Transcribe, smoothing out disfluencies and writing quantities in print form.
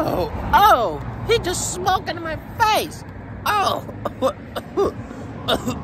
Oh, he just smoked into my face. Oh.